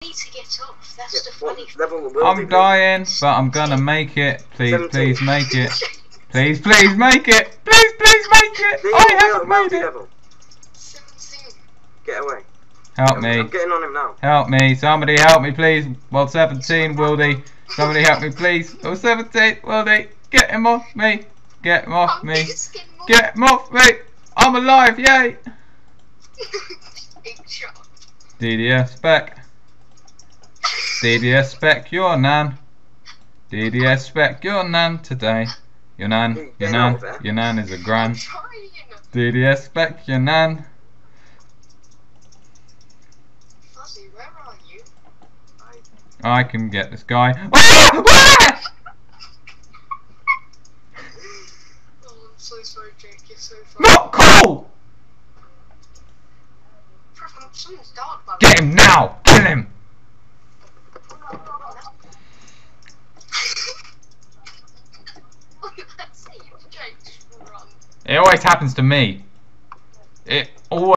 need to get off. That's the funny thing. I'm dying, but I'm gonna make it. Please, please make it. Please, please make it. Please, please make it. I haven't made it. 17. Get away. Help me. I'm getting on him now. Help me. Somebody help me, please. Well, 17, Wildy. Somebody help me, please. Oh, 17, Wildy. Get him off me. Get him off me. Get him off me. I'm alive, yay. Big shot. DDS Spec. DDS Spec Your Nan. DDS Spec Your Nan today. Your Nan is a gran. DDS Spec Your Nan. Fuzzy, where are you? I can get this guy. Oh, I'm so sorry, Jake. You're so funny. Not cool! Something's dark, by the Get him now! Kill him! It always happens to me. It always